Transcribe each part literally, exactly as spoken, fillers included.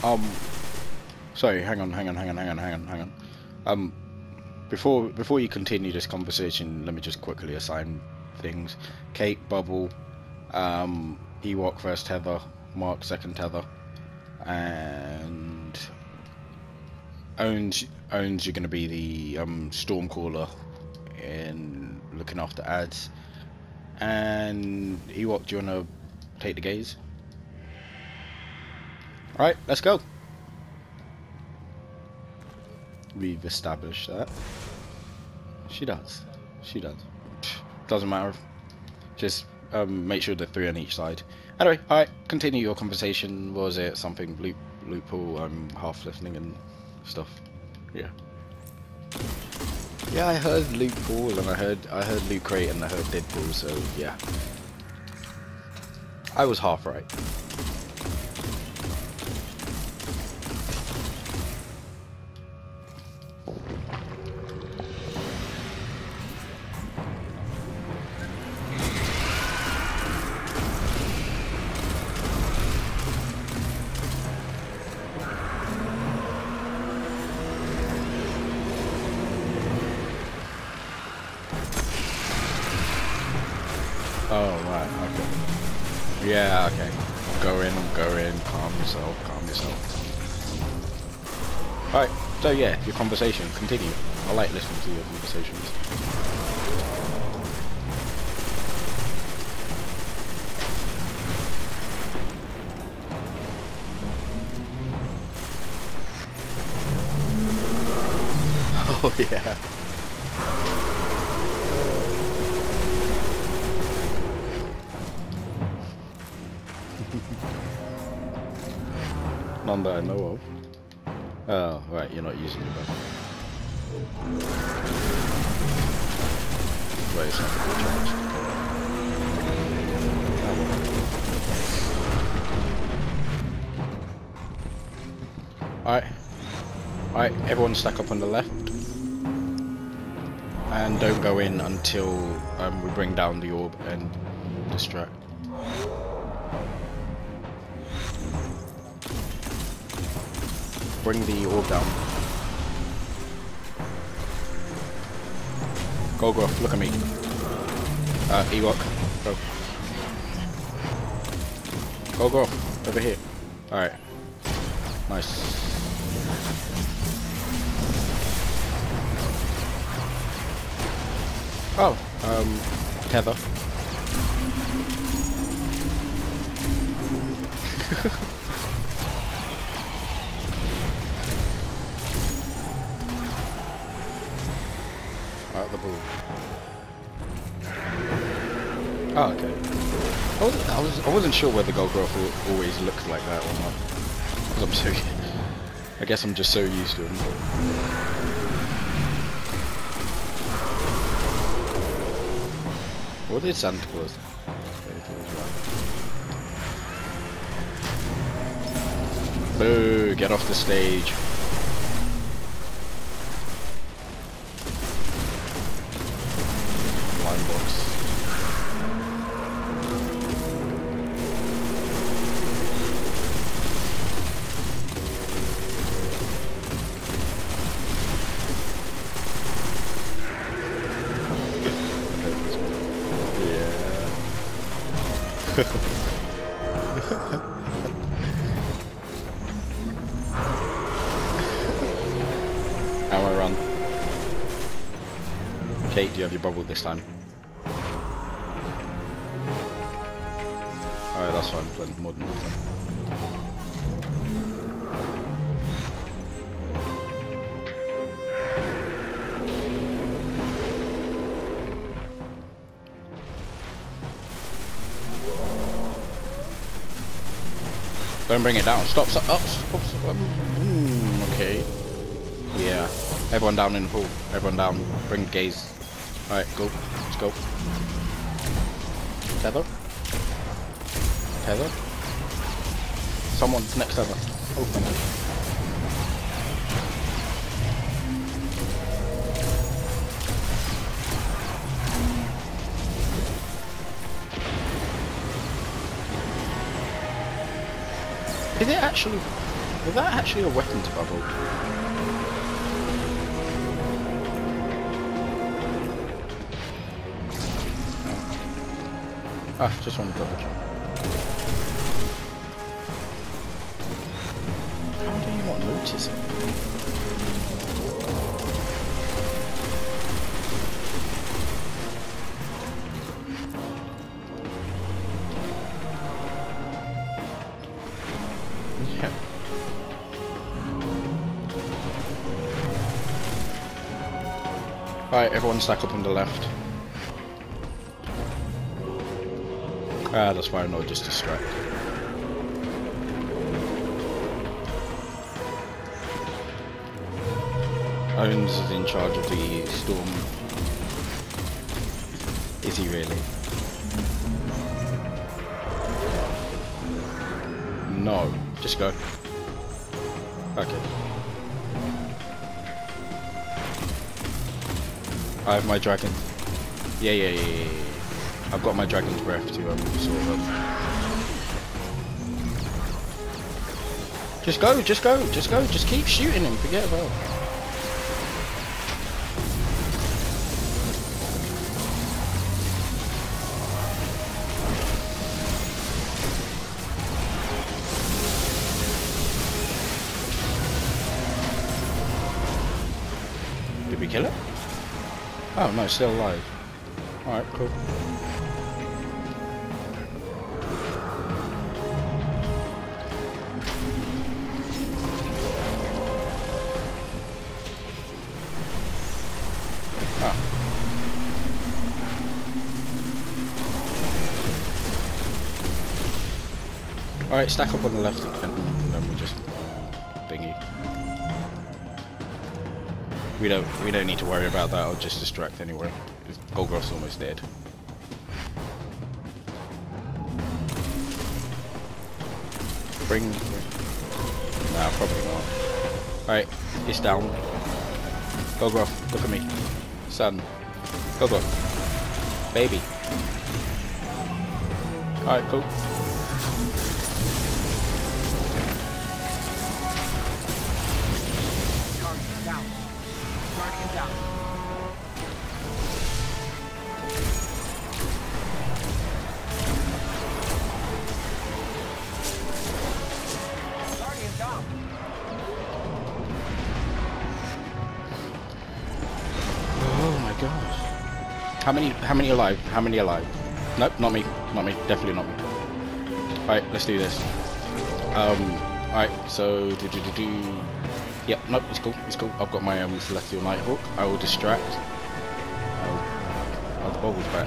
Um, sorry, hang on, hang on, hang on, hang on, hang on, hang on. Um, before before you continue this conversation, let me just quickly assign things. Kate, Bubble, um, Ewok first tether, Mark second tether, and owns owns you're gonna be the um Stormcaller in looking after ads. And Ewok, do you wanna take the gaze? Alright, let's go. We've established that. She does. She does. Doesn't matter. Just um, make sure the three on each side. Anyway, alright, continue your conversation. Was it something loop loophole? I'm half listening and stuff. Yeah. Yeah, I heard loophole and I heard I heard Loot Crate and I heard Deadpool, so yeah. I was half right. Oh, right, okay. Yeah, okay. Go in, go in, calm yourself, calm yourself. Alright, so yeah, your conversation, continue. I like listening to your conversations. Oh, yeah. None that I know of. Oh, right, you're not using it though. Wait, it's not fully charged. Alright. Alright, everyone stack up on the left. And don't go in until um, we bring down the orb and distract. Bring the orb down. Golgoroth, look at me. Uh, Ewok, go. Golgoroth, over here. Alright. Nice. Oh, um, tether. Out the ball. Oh, okay. I wasn't, I was, I wasn't sure whether Golgoroth always looked like that or not. Because I'm so, I guess I'm just so used to him. What did Santa Claus? Boo! Get off the stage. Line box. How I run? Kate, do you have your bubble this time? Alright, that's fine, plenty more than enough. Don't bring it down. Stop, stop, oh, stop, stop. Um, mm, okay. Yeah. Everyone down in the pool. Everyone down. Bring the gaze. Alright, go. Let's go. Tether? Tether? Someone next tether. Open it. Is it actually... Was that actually a weapons bubble? Ah, just want to double check. How do you not notice it? Yeah. Alright, everyone stack up on the left. Ah, that's fine, I'll just distract. Owens is in charge of the storm. Is he really? No, just go. Okay. I have my dragon. Yeah, yeah, yeah, yeah, yeah. I've got my dragon's breath to um, sort of. Just go, just go, just go, just keep shooting him, forget about it. Did we kill it? Oh no, it's still alive. Alright, cool. Ah. Alright, stack up on the left again, and then we'll just thingy. We don't we don't need to worry about that, I'll just distract anyway. Golgoroth's almost dead. Bring, bring. Nah, probably not. Alright, it's down. Golgoroth, look at me. Son. Golgoroth. Baby. Alright, cool. Target down. Target down. Target down. Oh my gosh. How many how many alive? How many alive? Nope, not me. Not me. Definitely not me. Alright, let's do this. Um alright, so do do do do Yep, nope, it's cool, it's cool. I've got my um Celestial Nighthawk. I will distract. I'll, I'll the bubble's back.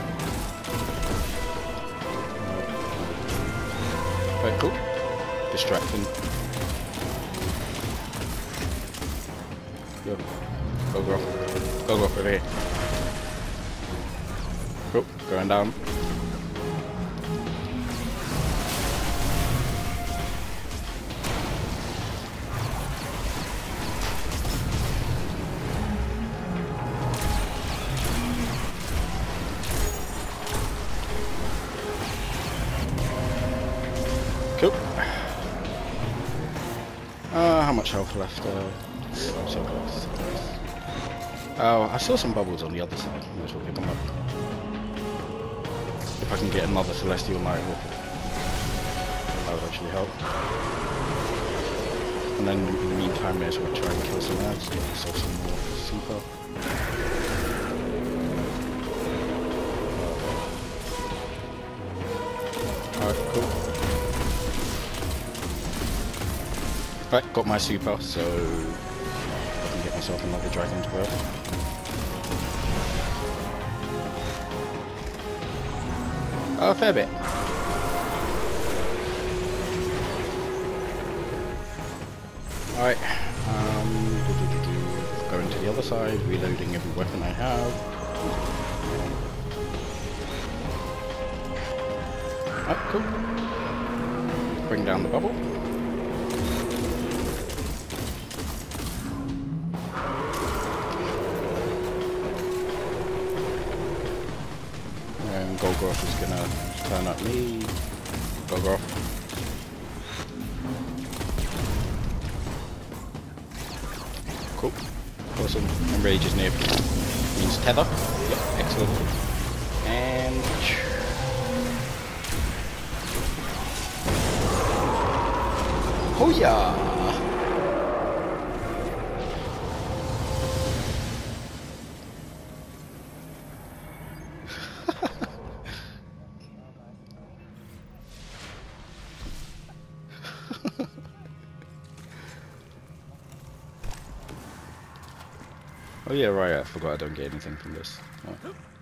Alright, cool. Distracting. Yo. Golgoroth. Golgoroth over here. Cool, going down. Cool. Uh, how much health left? Uh, so close. Oh, I saw some bubbles on the other side. Might as well pick them up. If I can get another Celestial Nighthawk, that would actually help. And then in the meantime, may as well try and kill some ads, get myself some more super. Alright, cool. Right, got my super, so I can get myself another dragon's breath. Oh, a fair bit. Alright, um, do, do, do, do. Going to the other side, reloading every weapon I have. Alright, cool. Bring down the bubble. And Golgoroth is gonna turn up me. Golgoroth. Cool. Awesome. And rage is near. Means tether. Yep, excellent. And... oh yeah! Oh yeah, right, I forgot I don't get anything from this. Oh.